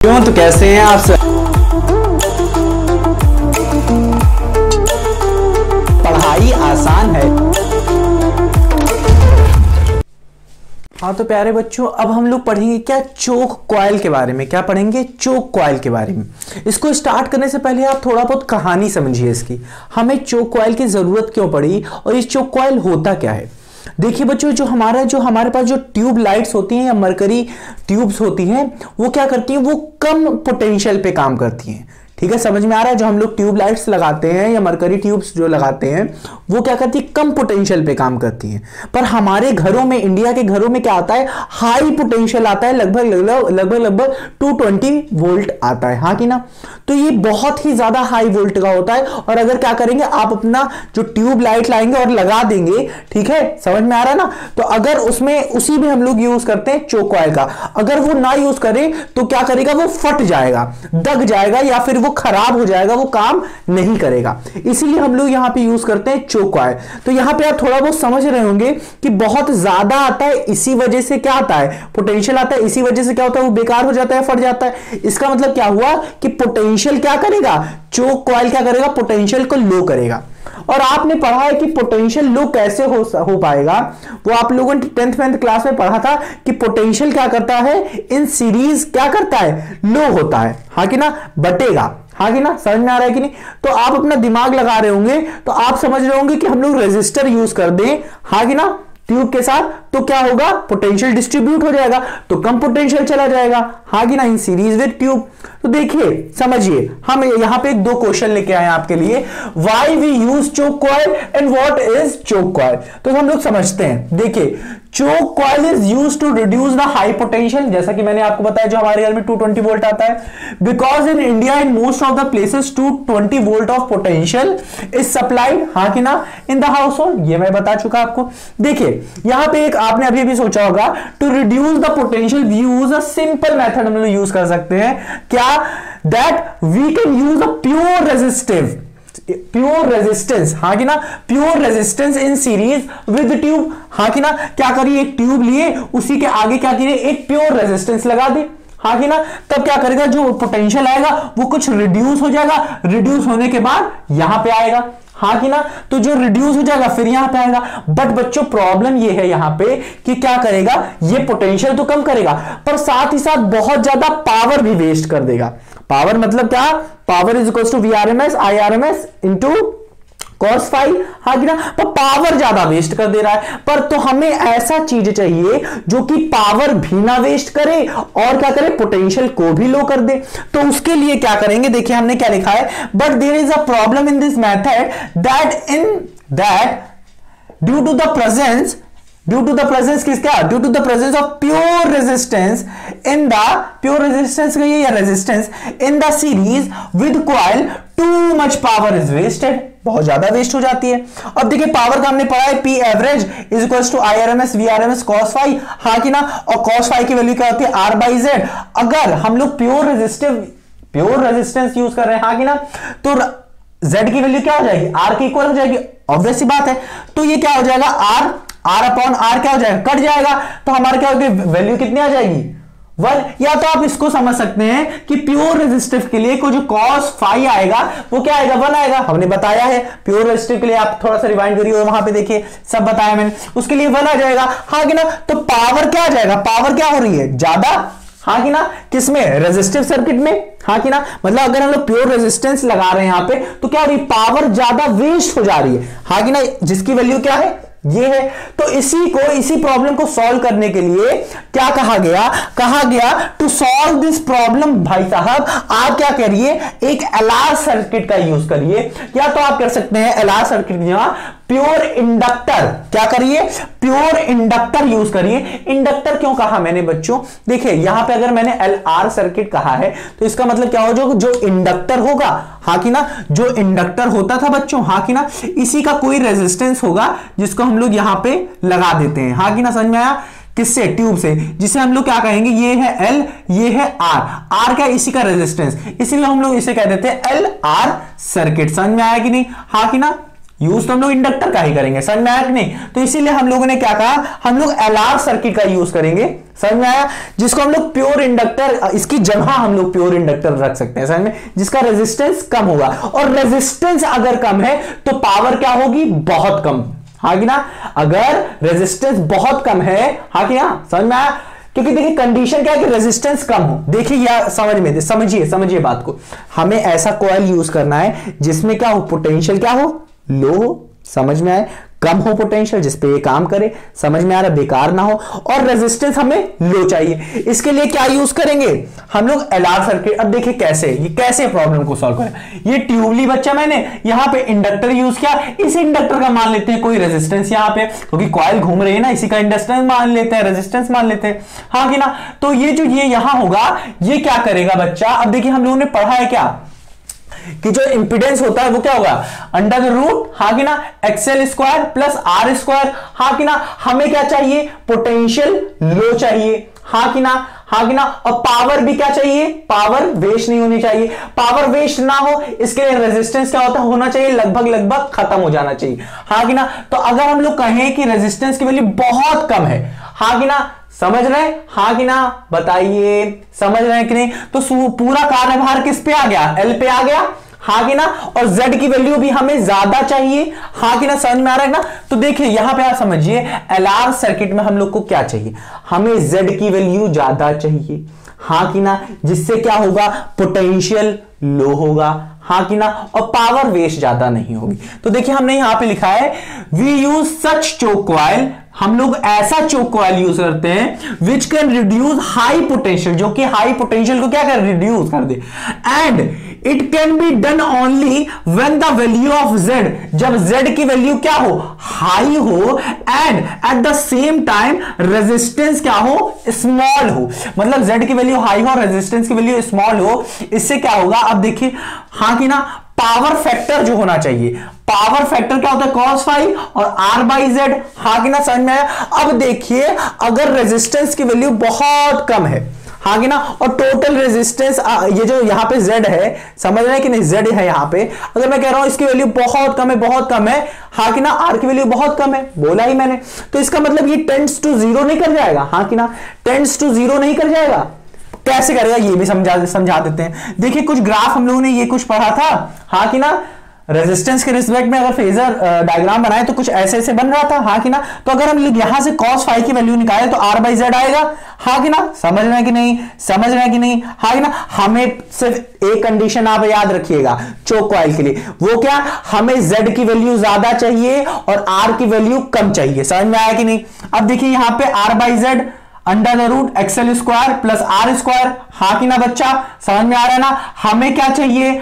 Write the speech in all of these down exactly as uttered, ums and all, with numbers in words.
क्यों तो कैसे हैं आप सब? पढ़ाई आसान है। हाँ तो प्यारे बच्चों, अब हम लोग पढ़ेंगे क्या, चोक कॉइल के बारे में। क्या पढ़ेंगे? चोक कॉइल के बारे में। इसको स्टार्ट करने से पहले आप थोड़ा बहुत कहानी समझिए इसकी। हमें चोक कॉइल की जरूरत क्यों पड़ी और ये चोक कॉइल होता क्या है। देखिए बच्चों, जो हमारा जो हमारे पास जो ट्यूब लाइट्स होती हैं या मरकरी ट्यूब्स होती हैं, वो क्या करती हैं, वो कम पोटेंशियल पे काम करती हैं। ठीक है, समझ में आ रहा है? जो हम लोग ट्यूब लाइट्स लगाते हैं या मरकरी ट्यूब्स जो लगाते हैं, वो क्या करती है, कम पोटेंशियल पे काम करती हैं। पर हमारे घरों में, इंडिया के घरों में क्या आता है, हाई पोटेंशियल आता है, लगभग लगभग लगभग टू ट्वेंटी वोल्ट आता है। हाँ कि ना? तो ये बहुत ही ज्यादा हाई वोल्ट का होता है। और अगर क्या करेंगे, आप अपना जो ट्यूब लाइट लाएंगे और लगा देंगे, ठीक है, समझ में आ रहा है ना? तो अगर उसमें उसी में हम लोग यूज करते हैं चोक कॉइल का। अगर वो ना यूज करें तो क्या करेगा, वो फट जाएगा, दग जाएगा, या फिर वो खराब हो जाएगा, वो काम नहीं करेगा। इसीलिए हम लोग यहां पे यूज करते हैं चोक कॉइल। तो यहां पे आप थोड़ा बहुत समझ रहे होंगे कि बहुत ज्यादा आता है, इसी वजह से क्या आता है, पोटेंशियल आता है, इसी वजह से क्या होता है, वो बेकार हो जाता है, फट जाता है। इसका मतलब क्या हुआ कि पोटेंशियल क्या करेगा, चोक कॉइल क्या करेगा, पोटेंशियल को लो करेगा। और आपने पढ़ा है कि पोटेंशियल लो कैसे हो हो पाएगा, वो आप लोगों ने टेंथ में क्लास में पढ़ा था कि पोटेंशियल क्या करता है, इन सीरीज क्या करता है, लो होता है। हाँ कि ना? बटेगा। हाँ कि ना? समझ में आ रहा है कि नहीं? तो आप अपना दिमाग लगा रहे होंगे, तो आप समझ रहे होंगे कि हम लोग रेजिस्टर यूज कर दें, हाँ कि ना, ट्यूब के साथ, तो क्या होगा, पोटेंशियल डिस्ट्रीब्यूट हो जाएगा, तो कम पोटेंशियल चला जाएगा। हाँ कि ना? In series with tube. तो देखिए, समझिए, हम यहां पे दो क्वेश्चन लेके आए आपके लिए। Why we use choke coil and what is choke coil. तो हम लोग समझते हैं। देखिए, choke coil is used to reduce the high potential, जैसा कि मैंने आपको बताया जो हमारे घर में टू ट्वेंटी वोल्ट आता है, because in India in most of the places two twenty volt of potential is supplied, हाँ कि ना, इन द हाउस होल्ड। ये मैं बता चुका आपको। देखिए यहां पे एक आपने अभी भी सोचा होगा, to reduce the potential we use a simple method, हम लोग यूज कर सकते हैं क्या, that we can use a pure resistive pure resistance, हाँ कि ना, pure resistance in series with tube. हाँ कि ना? क्या करिए, एक ट्यूब लिए, उसी के आगे क्या करिए, एक प्योर रेजिस्टेंस लगा दे। हाँ कि ना? तब क्या करेगा, जो पोटेंशियल आएगा वो कुछ रिड्यूस हो जाएगा, रिड्यूस होने के बाद यहां पे आएगा। हाँ कि ना? तो जो रिड्यूस हो जाएगा फिर यहां पे आएगा। बट बच्चों प्रॉब्लम ये है यहां पे कि क्या करेगा, ये पोटेंशियल तो कम करेगा, पर साथ ही साथ बहुत ज्यादा पावर भी वेस्ट कर देगा। पावर मतलब क्या, power is equal to V R M S I R M S into cos phi. हाँ कि ना? पर पावर ज्यादा वेस्ट कर दे रहा है। पर तो हमें ऐसा चीज चाहिए जो कि पावर भी ना वेस्ट करे और क्या करे, पोटेंशियल को भी लो कर दे। तो उसके लिए क्या करेंगे, देखिए हमने क्या लिखा है, but there is a problem in this method that in that due to the presence due to the presence किसका, due to the presence of pure resistance in the pure resistance का ये या resistance in the series with coil, too much power is wasted, बहुत ज्यादा waste हो जाती है। अब देखिए पावर का हमने पढ़ा है, P average is equal to I R M S V R M S cos phi. हाँ कि ना? और कॉस फाइव की वैल्यू क्या होती है, आर बाई जेड। अगर हम लोग pure resistive pure resistance use कर रहे हैं, हाँ कि ना, तो जेड की वैल्यू क्या हो जाएगी, आर की इक्वल हो जाएगी, ऑब्वियस सी बात है। तो ये क्या हो जाएगा, आर आर अपॉन आर क्या हो जाएगा, कट जाएगा, तो हमारे क्या होगी, वैल्यू कितनी आ जाएगी, वन। या तो आप इसको समझ सकते हैं कि प्योर रेजिस्टिव के लिए को जो कॉस फाइव आएगा वो क्या आएगा, वन आएगा। हमने बताया है प्योर रेजिस्टिव के लिए, आप थोड़ा सा रिवाइंड करिए, वहां पे देखिए सब बताया मैंने, उसके लिए वन आ जाएगा। हाँ कि ना? तो पावर क्या आ जाएगा, पावर क्या हो रही है, ज्यादा। हाँ कि ना? किसमें, रेजिस्टिव सर्किट में। हाँ कि ना? मतलब अगर हम लोग प्योर रेजिस्टेंस लगा रहे हैं यहां पे, तो क्या हो रही है, पावर ज्यादा वेस्ट हो जा रही है। हाँ कि ना? जिसकी वैल्यू क्या है, ये है। तो इसी को इसी प्रॉब्लम को सॉल्व करने के लिए क्या कहा गया, कहा गया टू सॉल्व दिस प्रॉब्लम, भाई साहब आप क्या करिए, एक एलआर सर्किट का यूज करिए, या तो आप कर सकते हैं एलआर सर्किट यहां प्योर इंडक्टर, क्या करिए, प्योर इंडक्टर यूज करिए। इंडक्टर क्यों कहा मैंने बच्चों, देखिए यहां पे अगर मैंने एल आर सर्किट कहा है तो इसका मतलब क्या हो, जो जो इंडक्टर होगा, हाँ कि ना, जो इंडक्टर होता था बच्चों, हाँ कि ना, इसी का कोई रेजिस्टेंस होगा जिसको हम लोग यहां पे लगा देते हैं। हाँ कि ना? समझ में आया? किससे, ट्यूब से, जिसे हम लोग क्या कहेंगे, ये है एल, ये है आर। आर क्या, इसी का रेजिस्टेंस, इसीलिए हम लोग इसे कह देते हैं एल आर सर्किट। समझ में आया कि नहीं? हाँ कि ना? यूज तो हम लोग इंडक्टर का ही करेंगे, समझ में आया कि नहीं? तो इसीलिए हम लोगों ने क्या कहा, हम लोग एलआर सर्किट का यूज करेंगे, समझ में आया? जिसको हम लोग प्योर इंडक्टर, इसकी जगह हम लोग प्योर इंडक्टर रख सकते हैं, समझ में, जिसका रेजिस्टेंस कम होगा। और रेजिस्टेंस अगर कम है तो पावर क्या होगी, बहुत कम, हाँ कि ना? अगर रेजिस्टेंस बहुत कम है, हाँ कि ना, समझ में आया? क्योंकि देखिए कंडीशन क्या है कि रेजिस्टेंस कम हो। देखिए या समझ में, समझिए समझिए बात को, हमें ऐसा कॉइल यूज करना है जिसमें क्या हो, पोटेंशियल क्या हो, लो हो, समझ में आए, कम हो पोटेंशियल, जिसपे ये काम करे, समझ में आ रहा, बेकार ना हो, और रेजिस्टेंस हमें लो चाहिए। इसके लिए क्या यूज करेंगे हम लोग, एलआर सर्किट। अब देखिए कैसे, ये कैसे प्रॉब्लम को सॉल्व करें। ये ट्यूबली बच्चा मैंने यहां पे इंडक्टर यूज किया, इस इंडक्टर का मान लेते हैं कोई रेजिस्टेंस यहां पे, क्योंकि कॉइल घूम रही है ना, इसी का इंडक्टेंस मान लेते हैं, रेजिस्टेंस मान लेते हैं, हाँ कि ना? तो ये जो ये यहां होगा, ये क्या करेगा बच्चा, अब देखिए हम लोगों ने पढ़ा है क्या कि जो इंपीडेंस होता है वो क्या होगा, अंडर द रूट, हाँ कि ना, XL square plus R square, हाँ कि ना? हमें क्या चाहिए, पोटेंशियल लो चाहिए, हाँ कि ना, हाँ कि ना? और पावर भी क्या चाहिए, पावर वेस्ट नहीं होनी चाहिए। पावर वेस्ट ना हो इसके लिए रेजिस्टेंस क्या होता होना चाहिए, लगभग लगभग खत्म हो जाना चाहिए, हाँ कि ना? तो अगर हम लोग कहें कि रेजिस्टेंस की वैल्यू बहुत कम है, हाँ कि ना, समझ रहे हैं, हाँ कि ना, बताइए समझ रहे हैं कि नहीं? तो पूरा कार्यभार किस पे आ गया, एल पे आ गया, हाँ कि ना? और Z की वैल्यू भी हमें ज्यादा चाहिए, हाँ कि ना? समझ में आ रहा है ना? तो देखिए यहां पे आप समझिए, एलआर सर्किट में हम लोग को क्या चाहिए, हमें Z की वैल्यू ज्यादा चाहिए, हाँ कि ना? जिससे क्या होगा, पोटेंशियल लो होगा, हाँ कि ना? और पावर वेस्ट ज्यादा नहीं होगी। तो देखिए हमने यहां पे लिखा है, we use such choke coil, हम लोग ऐसा चोक कॉइल यूज करते हैं which can reduce high potential, जो कि हाई पोटेंशियल को क्या कर, रिड्यूस कर दे, and it can be done only when the value of Z, जब Z की वैल्यू क्या हो, हाई हो, and at the same time resistance क्या हो, स्मॉल हो। मतलब Z की वैल्यू हाई हो, रेजिस्टेंस की वैल्यू स्मॉल हो। इससे क्या होगा, अब देखिए, हाँ कि ना, पावर फैक्टर जो होना चाहिए, पावर फैक्टर क्या होता है, कॉस फाइव और आर बाई जेड, हाँ कि ना? समझ में आया? अब देखिए अगर रेजिस्टेंस की वैल्यू बहुत कम है, हाँ कि ना, और टोटल रेजिस्टेंस ये जो यहां पे Z है, समझ रहे हैं कि नहीं, Z है यहां पे, अगर मैं कह रहा हूं इसकी वैल्यू बहुत कम है, बहुत कम है, हाँ कि ना, R की वैल्यू बहुत कम है, बोला ही मैंने, तो इसका मतलब ये टेंड्स टू जीरो नहीं कर जाएगा, हाँ कि ना? टेंड्स टू जीरो नहीं कर जाएगा। कैसे करेगा ये भी समझा समझा देते हैं। देखिए कुछ ग्राफ हम लोगों ने ये कुछ पढ़ा था, हाँ कि ना? रेजिस्टेंस के रिस्पेक्ट में अगर फेजर डायग्राम बनाए तो कुछ ऐसे ऐसे बन रहा था, हाँ कि ना? तो अगर हम यहां से cos फाइव की वैल्यू निकाले तो r बाई जेड आएगा, हाँ कि ना? समझ रहे हैं कि नहीं, समझ रहे हैं कि नहीं, हाँ कि ना? हमें सिर्फ एक कंडीशन आप याद रखिएगा चोक कॉइल के लिए, वो क्या, हमें z की वैल्यू ज्यादा चाहिए और r की वैल्यू कम चाहिए। समझ में आया कि नहीं? अब देखिए यहां पे r by Z under the root XL square plus R square, हाँ कि ना बच्चा? समझ में आ रहा है ना? हमें क्या चाहिए,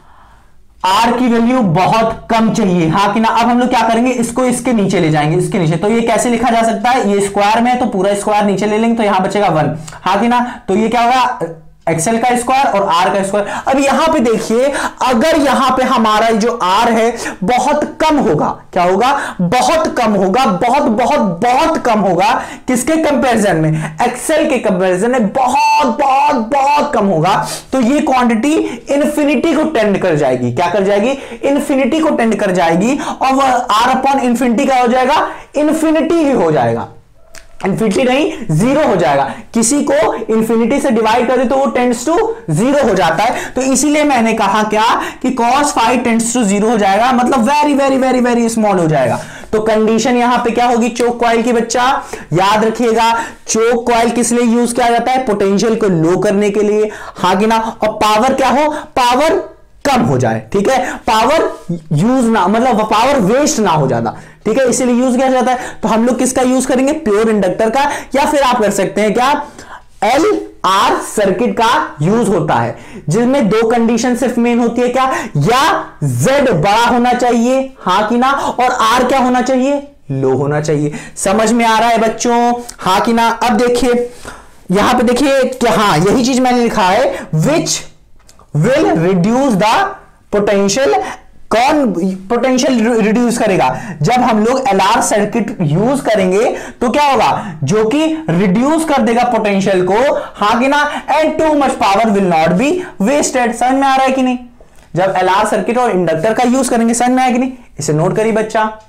R की वैल्यू बहुत कम चाहिए, हाँ कि ना? अब हम लोग क्या करेंगे, इसको इसके नीचे ले जाएंगे, इसके नीचे। तो ये कैसे लिखा जा सकता है, ये स्क्वायर में है तो पूरा स्क्वायर नीचे ले लेंगे, तो यहां बचेगा वन, हाँ कि ना? तो ये क्या होगा, एक्सएल का स्क्वायर और आर का स्क्वायर। अब यहां पे देखिए, अगर यहां पे हमारा जो आर है बहुत कम होगा, क्या होगा, बहुत कम होगा, बहुत बहुत बहुत कम होगा, किसके कंपैरिजन में, एक्सएल के कंपैरिजन में बहुत बहुत बहुत कम होगा, तो ये क्वांटिटी इंफिनिटी को टेंड कर जाएगी, क्या कर जाएगी, इंफिनिटी को टेंड कर जाएगी, और वह आर अपॉन इंफिनिटी क्या हो जाएगा, इंफिनिटी ही हो जाएगा, इंफिनिटी नहीं जीरो हो जाएगा। किसी को इंफिनिटी से डिवाइड कर दे तो वो टेंड्स टू जीरो हो जाता है। तो इसीलिए मैंने कहा क्या कि cos phi tends to zero हो जाएगा, मतलब very very very very small हो जाएगा। तो कंडीशन यहां पे क्या होगी, चोक कॉइल की, बच्चा याद रखिएगा, चोक कॉइल किस लिए यूज किया जाता है, पोटेंशियल को लो करने के लिए, हाँ कि ना? और पावर क्या हो, पावर कम हो जाए, ठीक है, पावर यूज ना, मतलब पावर वेस्ट ना हो जाता, ठीक है, इसीलिए यूज किया जाता है। तो हम लोग किसका यूज करेंगे, प्योर इंडक्टर का, या फिर आप कर सकते हैं क्या, एल आर सर्किट का यूज होता है, जिसमें दो कंडीशन सिर्फ मेन होती है, क्या, या Z बड़ा होना चाहिए, हाँ कि ना, और R क्या होना चाहिए, लो होना चाहिए। समझ में आ रहा है बच्चों, हाँ कि ना? अब देखिए यहां पे देखिए क्या, हाँ यही चीज मैंने लिखा है, which will reduce the potential. कौन पोटेंशियल रिड्यूस करेगा, जब हम लोग एलआर सर्किट यूज करेंगे तो क्या होगा, जो कि रिड्यूस कर देगा पोटेंशियल को, हाँ कि ना? And too much power will not be wasted. समझ में आ रहा है कि नहीं? जब एलआर सर्किट और इंडक्टर का यूज करेंगे, समझ में आया कि नहीं? इसे नोट करिए बच्चा।